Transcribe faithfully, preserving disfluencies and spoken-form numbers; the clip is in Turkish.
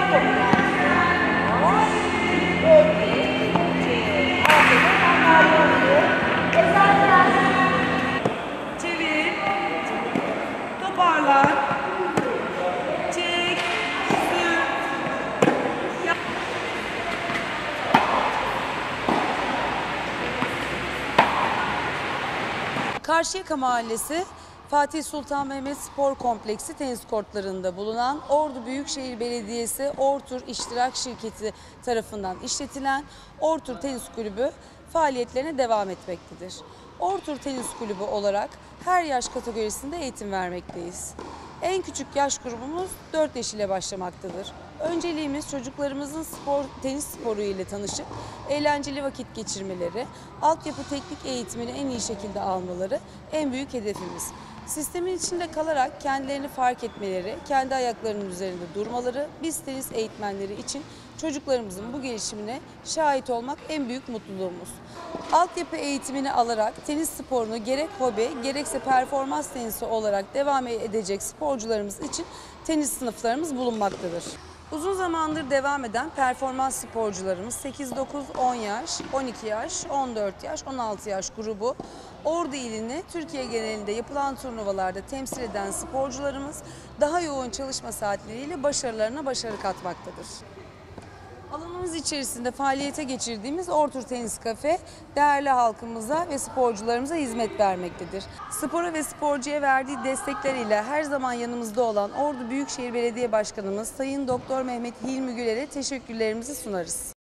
Çevir. Toparlan. Çek. Sür. Karşıyaka Mahallesi Fatih Sultan Mehmet Spor Kompleksi tenis kortlarında bulunan Ordu Büyükşehir Belediyesi Ortur İştirak Şirketi tarafından işletilen Ortur Tenis Kulübü faaliyetlerine devam etmektedir. Ortur Tenis Kulübü olarak her yaş kategorisinde eğitim vermekteyiz. En küçük yaş grubumuz dört yaş ile başlamaktadır. Önceliğimiz çocuklarımızın spor, tenis sporu ile tanışıp eğlenceli vakit geçirmeleri, altyapı teknik eğitimini en iyi şekilde almaları en büyük hedefimiz. Sistemin içinde kalarak kendilerini fark etmeleri, kendi ayaklarının üzerinde durmaları, biz tenis eğitmenleri için çocuklarımızın bu gelişimine şahit olmak en büyük mutluluğumuz. Altyapı eğitimini alarak tenis sporunu gerek hobi, gerekse performans tenisi olarak devam edecek sporcularımız için tenis sınıflarımız bulunmaktadır. Uzun zamandır devam eden performans sporcularımız sekiz dokuz on yaş, on iki yaş, on dört yaş, on altı yaş grubu Ordu ilini Türkiye genelinde yapılan turnuvalarda temsil eden sporcularımız daha yoğun çalışma saatleriyle başarılarına başarı katmaktadır. Alanımız içerisinde faaliyete geçirdiğimiz Ortur Tenis Kafe değerli halkımıza ve sporcularımıza hizmet vermektedir. Spora ve sporcuya verdiği destekleriyle her zaman yanımızda olan Ordu Büyükşehir Belediye Başkanımız Sayın Doktor Mehmet Hilmi Güler'e teşekkürlerimizi sunarız.